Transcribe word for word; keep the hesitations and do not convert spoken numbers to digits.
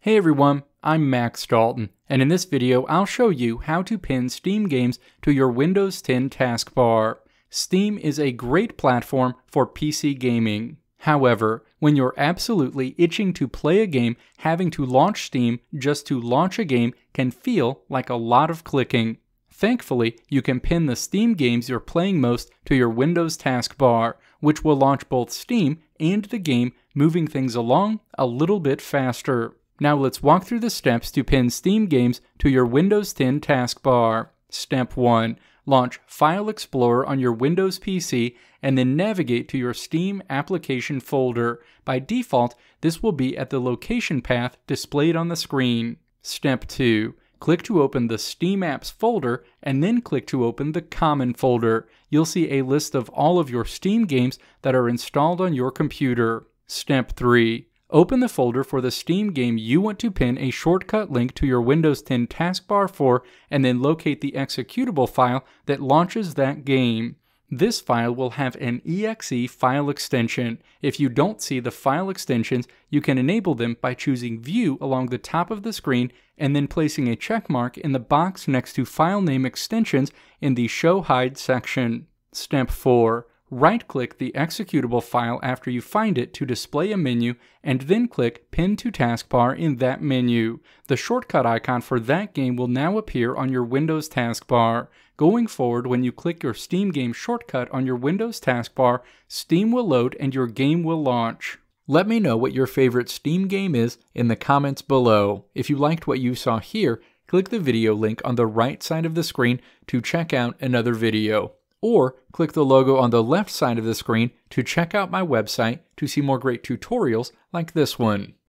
Hey everyone, I'm Max Dalton, and in this video I'll show you how to pin Steam games to your Windows ten taskbar. Steam is a great platform for P C gaming. However, when you're absolutely itching to play a game, having to launch Steam just to launch a game can feel like a lot of clicking. Thankfully, you can pin the Steam games you're playing most to your Windows taskbar, which will launch both Steam and the game, moving things along a little bit faster. Now let's walk through the steps to pin Steam games to your Windows ten taskbar. Step one. Launch File Explorer on your Windows P C and then navigate to your Steam application folder. By default, this will be at the location path displayed on the screen. Step two. Click to open the Steam Apps folder and then click to open the Common folder. You'll see a list of all of your Steam games that are installed on your computer. Step three. Open the folder for the Steam game you want to pin a shortcut link to your Windows ten taskbar for, and then locate the executable file that launches that game. This file will have an E X E file extension. If you don't see the file extensions, you can enable them by choosing View along the top of the screen and then placing a check mark in the box next to File Name Extensions in the Show Hide section. Step four. Right-click the executable file after you find it to display a menu, and then click Pin to Taskbar in that menu. The shortcut icon for that game will now appear on your Windows taskbar. Going forward, when you click your Steam game shortcut on your Windows taskbar, Steam will load and your game will launch. Let me know what your favorite Steam game is in the comments below. If you liked what you saw here, click the video link on the right side of the screen to check out another video. Or click the logo on the left side of the screen to check out my website to see more great tutorials like this one.